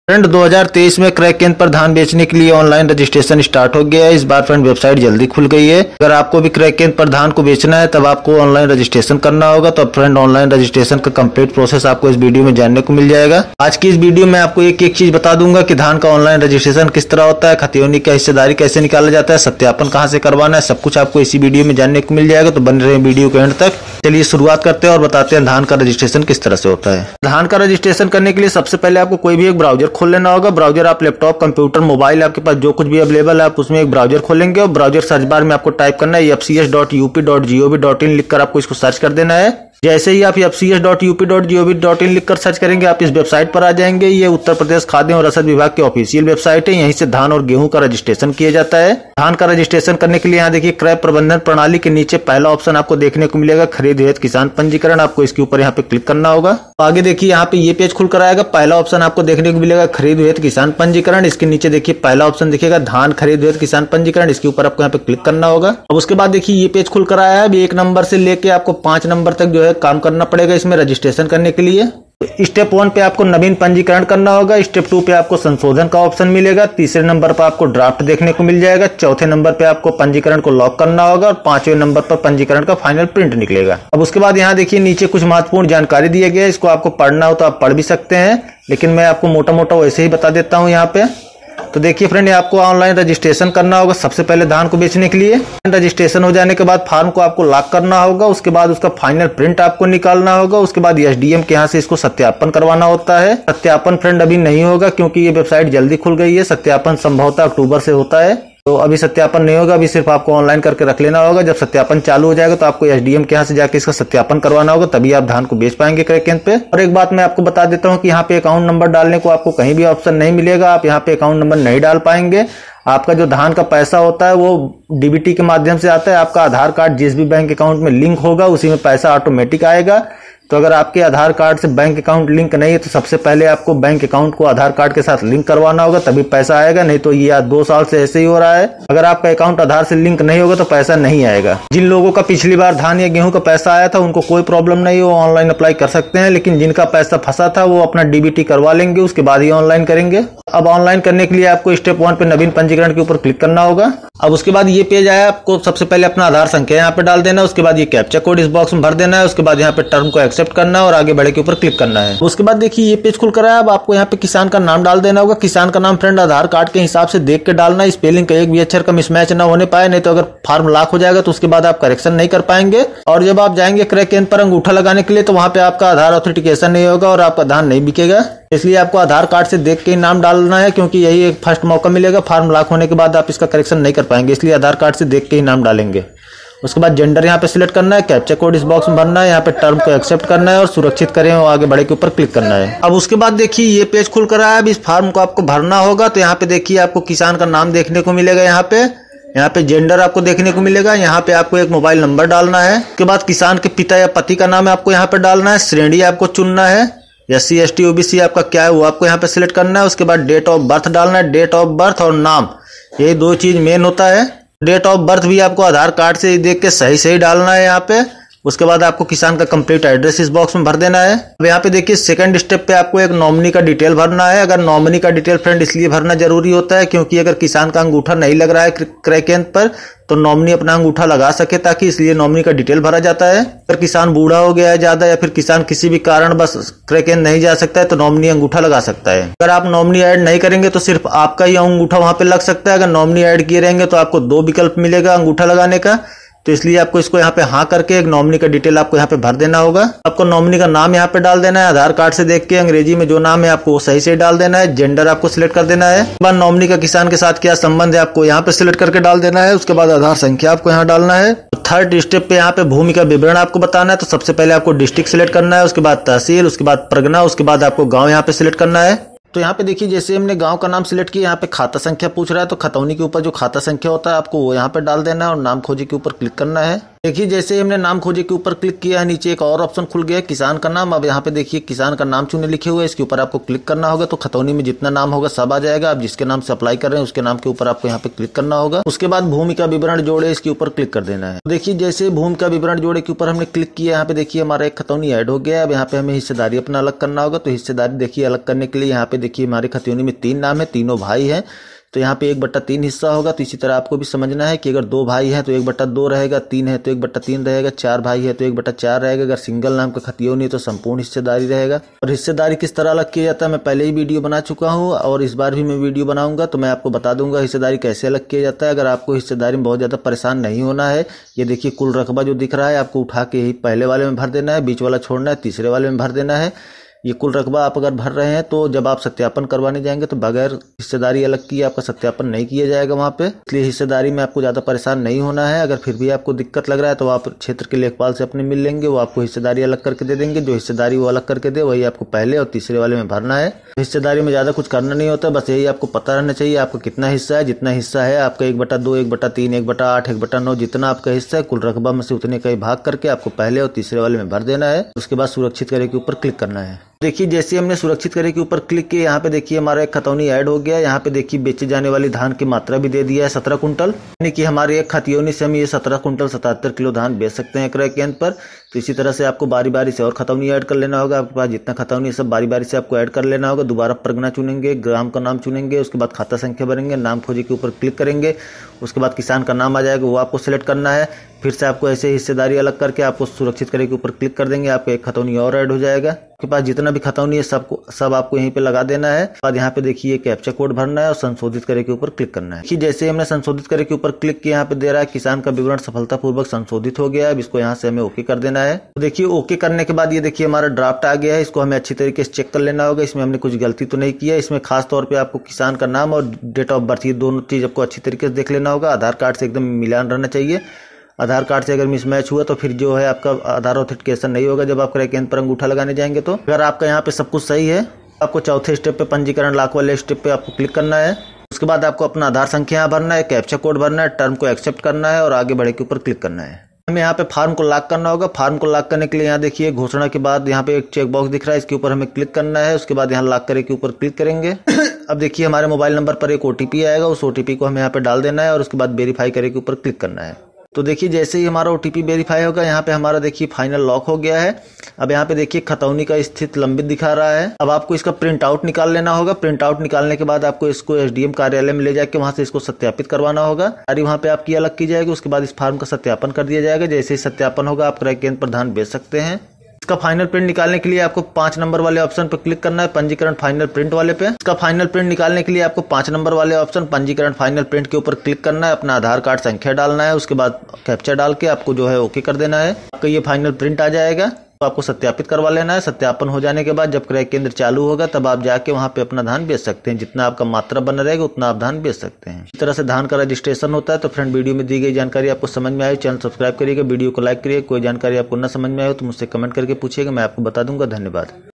Friend 2023 में क्रय केंद्र पर धान बेचने के लिए ऑनलाइन रजिस्ट्रेशन स्टार्ट हो गया है। इस बार फ्रेंड वेबसाइट जल्दी खुल गई है। अगर आपको भी क्रय केंद्र पर धान को बेचना है तब आपको ऑनलाइन रजिस्ट्रेशन करना होगा। तो फ्रेंड ऑनलाइन रजिस्ट्रेशन का कंप्लीट प्रोसेस आपको इस वीडियो में जानने को मिल जाएगा। आज की इस वीडियो में आपको एक एक चीज बता दूंगा कि धान का ऑनलाइन रजिस्ट्रेशन किस तरह होता है, खतियोनी का हिस्सेदारी कैसे निकाला जाता है, सत्यापन कहाँ से करवाना है, सब कुछ आपको इसी वीडियो में जानने को मिल जाएगा। तो बने रहे वीडियो के एंड तक। चलिए शुरुआत करते हैं और बताते हैं धान का रजिस्ट्रेशन किस तरह से होता है। धान का रजिस्ट्रेशन करने के लिए सबसे पहले आपको कोई भी एक ब्राउजर खोल लेना होगा। ब्राउजर आप लैपटॉप, कंप्यूटर, मोबाइल, आपके पास जो कुछ भी अवेलेबल है आप उसमें एक ब्राउजर खोलेंगे और ब्राउजर सर्च बार में आपको टाइप करना है fcs.up.gov.in लिखकर आपको इसको सर्च कर देना है। जैसे ही आप fcs.up.gov.in लिखकर सर्च करेंगे आप इस वेबसाइट पर आ जाएंगे। ये उत्तर प्रदेश खाद्य और रसद विभाग की ऑफिशियल वेबसाइट है। यहीं से धान और गेहूं का रजिस्ट्रेशन किया जाता है। धान का रजिस्ट्रेशन करने के लिए यहाँ देखिए क्रय प्रबंधन प्रणाली के नीचे पहला ऑप्शन आपको देखने को मिलेगा, खरीद हेतु किसान पंजीकरण। आपको इसके ऊपर यहाँ पे क्लिक करना होगा। तो आगे देखिए यहाँ पे ये पेज खुल कर आएगा। पहला ऑप्शन आपको देखने को मिलेगा खरीद हेतु किसान पंजीकरण। इसके नीचे देखिए पहला ऑप्शन दिखेगा धान खरीद हेतु किसान पंजीकरण। इसके ऊपर आपको यहाँ पे क्लिक करना होगा। अब उसके बाद देखिए ये पेज खुल कर आया है। अभी 1 नंबर से लेके आपको 5 नंबर तक जो है काम करना पड़ेगा इसमें रजिस्ट्रेशन करने के लिए। स्टेप 1 पे आपको नवीन पंजीकरण करना होगा। स्टेप 2 पे आपको संशोधन का ऑप्शन मिलेगा। तीसरे नंबर पर आपको ड्राफ्ट देखने को मिल जाएगा। चौथे नंबर पे आपको पंजीकरण को लॉक करना होगा और 5वें नंबर पर पंजीकरण का फाइनल प्रिंट निकलेगा। अब उसके बाद यहाँ देखिए नीचे कुछ महत्वपूर्ण जानकारी दी गई है। इसको आपको पढ़ना हो तो आप पढ़ भी सकते हैं, लेकिन मैं आपको मोटा मोटा वैसे ही बता देता हूँ यहाँ पे। तो देखिए फ्रेंड, आपको ऑनलाइन रजिस्ट्रेशन करना होगा सबसे पहले धान को बेचने के लिए। रजिस्ट्रेशन हो जाने के बाद फॉर्म को आपको लॉक करना होगा। उसके बाद उसका फाइनल प्रिंट आपको निकालना होगा। उसके बाद एसडीएम के यहाँ से इसको सत्यापन करवाना होता है। सत्यापन फ्रेंड अभी नहीं होगा क्योंकि ये वेबसाइट जल्दी खुल गई है। सत्यापन संभवतः अक्टूबर से होता है, तो अभी सत्यापन नहीं होगा। अभी सिर्फ आपको ऑनलाइन करके रख लेना होगा। जब सत्यापन चालू हो जाएगा तो आपको एसडीएम के यहाँ से जाके इसका सत्यापन करवाना होगा, तभी आप धान को बेच पाएंगे क्रय केंद्र पे। और एक बात मैं आपको बता देता हूँ कि यहाँ पे अकाउंट नंबर डालने को आपको कहीं भी ऑप्शन नहीं मिलेगा। आप यहाँ पे अकाउंट नंबर नहीं डाल पाएंगे। आपका जो धान का पैसा होता है वो डीबीटी के माध्यम से आता है। आपका आधार कार्ड जिस भी बैंक अकाउंट में लिंक होगा उसी में पैसा ऑटोमेटिक आएगा। तो अगर आपके आधार कार्ड से बैंक अकाउंट लिंक नहीं है तो सबसे पहले आपको बैंक अकाउंट को आधार कार्ड के साथ लिंक करवाना होगा, तभी पैसा आएगा। नहीं तो ये 2 साल से ऐसे ही हो रहा है। अगर आपका अकाउंट आधार से लिंक नहीं होगा तो पैसा नहीं आएगा। जिन लोगों का पिछली बार धान या गेहूं का पैसा आया था उनको कोई प्रॉब्लम नहीं है, वो ऑनलाइन अप्लाई कर सकते हैं। लेकिन जिनका पैसा फंसा था वो अपना डीबीटी करवा लेंगे, उसके बाद ही ऑनलाइन करेंगे। अब ऑनलाइन करने के लिए आपको स्टेप 1 पे नवीन पंजीकरण के ऊपर क्लिक करना होगा। अब उसके बाद ये पेज आया, आपको सबसे पहले अपना आधार संख्या यहाँ पे डाल देना। उसके बाद ये कैप्चा कोड इस बॉक्स में भर देना है। उसके बाद यहाँ पे टर्म को एक्सेप्ट करना है और आगे बढ़े के ऊपर क्लिक करना है। उसके बाद देखिए ये पेज खुल कर आया। अब आपको यहाँ पे किसान का नाम डाल देना होगा। किसान का नाम फ्रेंड आधार कार्ड के हिसाब से देख के डालना। स्पेलिंग का एक भी अक्षर का मिसमैच ना होने पाए, नहीं तो अगर फॉर्म लॉक हो जाएगा तो उसके बाद आप करेक्शन नहीं कर पाएंगे। और जब आप जाएंगे क्रय केंद्र पर अंगूठा लगाने के लिए तो वहां पे आपका आधार ऑथेंटिकेशन नहीं होगा और आपका धान नहीं बिकेगा। इसलिए आपको आधार कार्ड से देख के ही नाम डालना है, क्योंकि यही एक फर्स्ट मौका मिलेगा। फॉर्म लॉक होने के बाद आप इसका करेक्शन नहीं कर पाएंगे, इसलिए आधार कार्ड से देख के ही नाम डालेंगे। उसके बाद जेंडर यहाँ पे सिलेक्ट करना है, कैप्चा कोड इस बॉक्स में भरना है, यहाँ पे टर्म को एक्सेप्ट करना है और सुरक्षित करें और आगे बढ़े के ऊपर क्लिक करना है। अब उसके बाद देखिए ये पेज खुल कर आया। अब इस फॉर्म को आपको भरना होगा। तो यहाँ पे देखिए आपको किसान का नाम देखने को मिलेगा। यहाँ पे जेंडर आपको देखने को मिलेगा। यहाँ पे आपको एक मोबाइल नंबर डालना है। उसके बाद किसान के पिता या पति का नाम आपको यहाँ पे डालना है। श्रेणी आपको चुनना है, SC ST OBC आपका क्या है वो आपको यहाँ पे सिलेक्ट करना है। उसके बाद डेट ऑफ बर्थ डालना है। डेट ऑफ बर्थ और नाम, यही 2 चीज मेन होता है। डेट ऑफ बर्थ भी आपको आधार कार्ड से देख के सही डालना है यहाँ पे। उसके बाद आपको किसान का कंप्लीट एड्रेस इस बॉक्स में भर देना है। अब यहाँ पे देखिए सेकंड स्टेप पे आपको एक नॉमिनी का डिटेल भरना है। अगर नॉमिनी का डिटेल फ्रेंड इसलिए भरना जरूरी होता है क्योंकि अगर किसान का अंगूठा नहीं लग रहा है क्रय केंद्र पर तो नॉमिनी अपना अंगूठा लगा सके, ताकि इसलिए नॉमिनी का डिटेल भरा जाता है। अगर किसान बूढ़ा हो गया है ज्यादा या फिर किसान किसी भी कारण बस क्रय केंद्र नहीं जा सकता है तो नॉमिनी अंगूठा लगा सकता है। अगर आप नॉमिनी ऐड नहीं करेंगे तो सिर्फ आपका ही अंगूठा वहां पे लग सकता है। अगर नॉमिनी ऐड किए रहेंगे तो आपको 2 विकल्प मिलेगा अंगूठा लगाने का। तो इसलिए आपको इसको यहाँ पे हाँ करके एक नॉमिनी का डिटेल आपको यहाँ पे भर देना होगा। आपको नॉमिनी का नाम यहाँ पे डाल देना है। आधार कार्ड से देख के अंग्रेजी में जो नाम है आपको वो सही से डाल देना है। जेंडर आपको सिलेक्ट कर देना है। उसके बाद नॉमिनी का किसान के साथ क्या संबंध है आपको यहाँ पे सिलेक्ट करके डाल देना है। उसके बाद आधार संख्या आपको यहाँ डालना है। थर्ड स्टेप पे यहाँ पे भूमि का विवरण आपको बताना है। तो सबसे पहले आपको डिस्ट्रिक्ट सिलेक्ट करना है, उसके बाद तहसील, उसके बाद परगना, उसके बाद आपको गाँव यहाँ पे सिलेक्ट करना है। तो यहाँ पे देखिए जैसे हमने गांव का नाम सिलेक्ट किया, यहाँ पे खाता संख्या पूछ रहा है तो खतौनी के ऊपर जो खाता संख्या होता है आपको वो यहाँ पे डाल देना है और नाम खोजी के ऊपर क्लिक करना है। देखिए जैसे हमने नाम खोजे के ऊपर क्लिक किया है, नीचे एक और ऑप्शन खुल गया है किसान का नाम। अब यहाँ पे देखिए किसान का नाम चुने लिखे हुए है, इसके ऊपर आपको क्लिक करना होगा तो खतौनी में जितना नाम होगा सब आ जाएगा। आप जिसके नाम से अप्लाई कर रहे हैं उसके नाम के ऊपर आपको यहाँ पे क्लिक करना होगा। उसके बाद भूमि का विवरण जोड़े, इसके ऊपर क्लिक कर देना है। देखिए जैसे भूमि का विवरण जोड़े के ऊपर हमने क्लिक किया, यहाँ पे देखिए हमारा एक खतौनी ऐड हो गया है। अब यहाँ पे हमें हिस्सेदारी अपना अलग करना होगा, तो हिस्सेदारी देखिए अलग करने के लिए यहाँ पे देखिए हमारे खतौनी में 3 नाम है, तीनों भाई हैं, तो यहाँ पे 1/3 हिस्सा होगा। तो इसी तरह आपको भी समझना है कि अगर 2 भाई हैं तो 1/2 रहेगा, 3 है तो 1/3 रहेगा, 4 भाई है तो 1/4 रहेगा। अगर सिंगल नाम का खतौनी तो संपूर्ण हिस्सेदारी रहेगा। और हिस्सेदारी किस तरह अलग किया जाता है मैं पहले ही वीडियो बना चुका हूँ और इस बार भी मैं वीडियो बनाऊंगा, तो मैं आपको बता दूंगा हिस्सेदारी कैसे अलग किया जाता है। अगर आपको हिस्सेदारी में बहुत ज्यादा परेशान नहीं होना है, ये देखिए कुल रकबा जो दिख रहा है आपको उठा के ही पहले वाले में भर देना है, बीच वाला छोड़ना है, तीसरे वाले में भर देना है। ये कुल रकबा आप अगर भर रहे हैं तो जब आप सत्यापन करवाने जाएंगे तो बगैर हिस्सेदारी अलग किए आपका सत्यापन नहीं किया जाएगा वहाँ पे। इसलिए हिस्सेदारी में आपको ज़्यादा परेशान नहीं होना है। अगर फिर भी आपको दिक्कत लग रहा है तो आप क्षेत्र के लेखपाल से अपने मिल लेंगे, वो आपको हिस्सेदारी अलग करके दे देंगे। जो हिस्सेदारी वो अलग करके दे वही आपको पहले और तीसरे वाले में भरना है। हिस्सेदारी में ज़्यादा कुछ करना नहीं होता, बस यही आपको पता रहना चाहिए आपका कितना हिस्सा है। जितना हिस्सा है आपका 1/2, 1/3, 1/8, 1/9 जितना आपका हिस्सा है कुल रकबा में से उतने का ही भाग करके आपको पहले और तीसरे वाले में भर देना है। उसके बाद सुरक्षित करे के ऊपर क्लिक करना है। देखिए जैसे हमने सुरक्षित करे के ऊपर क्लिक किया, यहाँ पे देखिए हमारा एक खतौनी ऐड हो गया। यहाँ पे देखिए बेचे जाने वाली धान की मात्रा भी दे दिया है 17 कुंटल, यानी कि हमारे एक खतौनी से हम ये 17 कुंटल 77 किलो धान बेच सकते हैं क्रय केंद्र पर। तो इसी तरह से आपको बारी बारी से और खतौनी ऐड कर लेना होगा। आपके पास जितना खतौनी है सब बारी बारी से आपको ऐड कर लेना होगा। दोबारा परगना चुनेंगे, ग्राम का नाम चुनेंगे, उसके बाद खाता संख्या भरेंगे, नाम खोजे के ऊपर क्लिक करेंगे, उसके बाद किसान का नाम आ जाएगा वो आपको सिलेक्ट करना है। फिर से आपको ऐसे हिस्सेदारी अलग करके आपको सुरक्षित करे के ऊपर क्लिक कर देंगे, आपको एक खतौनी और ऐड हो जाएगा। आपके पास जितना भी खतौनी है सब आपको यहीं पे लगा देना है। बाद यहाँ पे देखिए कैप्चा कोड भरना है और संशोधित करे के ऊपर क्लिक करना है। कि जैसे हमने संशोधित करे के ऊपर क्लिक किया, यहाँ पे दे रहा है किसान का विवरण सफलतापूर्वक संशोधित हो गया है। अब इसको यहाँ से हमें ओके कर देना है। तो देखिए ओके करने के बाद ये देखिए हमारा ड्राफ्ट आ गया है। इसको हमें अच्छी तरीके से चेक कर लेना होगा, इसमें हमने कुछ गलती तो नहीं किया। इसमें खास तौर पर आपको किसान का नाम और डेट ऑफ बर्थ ये दोनों चीज आपको अच्छी तरीके से देख लेना होगा। आधार कार्ड से एकदम मिलान रहना चाहिए। आधार कार्ड से अगर मिसमैच हुआ तो फिर जो है आपका आधार ऑथेंटिकेशन नहीं होगा जब आप क्रय केंद्र पर अंगूठा लगाने जाएंगे। तो अगर आपका यहाँ पे सब कुछ सही है, आपको चौथे स्टेप पे पंजीकरण लाख वाले स्टेप पे आपको क्लिक करना है। उसके बाद आपको अपना आधार संख्या भरना है, कैप्चा कोड भरना है, टर्म को एक्सेप्ट करना है और आगे बढ़े के ऊपर क्लिक करना है। हमें यहाँ पे फार्म को लॉक करना होगा। फार्म को लॉक करने के लिए यहाँ देखिए घोषणा के बाद यहाँ पे एक चेक बॉक्स दिख रहा है, इसके ऊपर हमें क्लिक करना है। उसके बाद यहाँ लॉक करे के ऊपर क्लिक करेंगे। अब देखिए हमारे मोबाइल नंबर पर एक ओटीपी आएगा, उस ओटीपी को हमें यहाँ पे डाल देना है और उसके बाद वेरीफाई करे के ऊपर क्लिक करना है। तो देखिए जैसे ही हमारा ओटीपी वेरीफाई होगा, यहाँ पे हमारा देखिए फाइनल लॉक हो गया है। अब यहाँ पे देखिए खतौनी का स्थिति लंबित दिखा रहा है। अब आपको इसका प्रिंट आउट निकाल लेना होगा। प्रिंट आउट निकालने के बाद आपको इसको एसडीएम कार्यालय में ले जाके वहां से इसको सत्यापित करवाना होगा। सारी वहां पे आपकी अलग की जाएगी। उसके बाद इस फार्म का सत्यापन कर दिया जाएगा। जैसे ही सत्यापन होगा आप क्रय केंद्र पर धान बेच सकते हैं। इसका फाइनल प्रिंट निकालने के लिए आपको 5 नंबर वाले ऑप्शन पर क्लिक करना है, पंजीकरण फाइनल प्रिंट वाले पे। इसका फाइनल प्रिंट निकालने के लिए आपको 5 नंबर वाले ऑप्शन पंजीकरण फाइनल प्रिंट के ऊपर क्लिक करना है, अपना आधार कार्ड संख्या डालना है, उसके बाद कैप्चा डाल के आपको जो है ओके कर देना है। आपका ये फाइनल प्रिंट आ जाएगा। तो आपको सत्यापित करवा लेना है। सत्यापन हो जाने के बाद जब क्रय केंद्र चालू होगा तब आप जाके वहां पे अपना धान बेच सकते हैं। जितना आपका मात्रा बना रहेगा उतना आप धान बेच सकते हैं। इस तरह से धान का रजिस्ट्रेशन होता है। तो फ्रेंड वीडियो में दी गई जानकारी आपको समझ में आई, चैनल सब्सक्राइब करिएगा, वीडियो को लाइक करिए। कोई जानकारी आपको न समझ में आए तो मुझसे कमेंट करके पूछिएगा, मैं आपको बता दूंगा। धन्यवाद।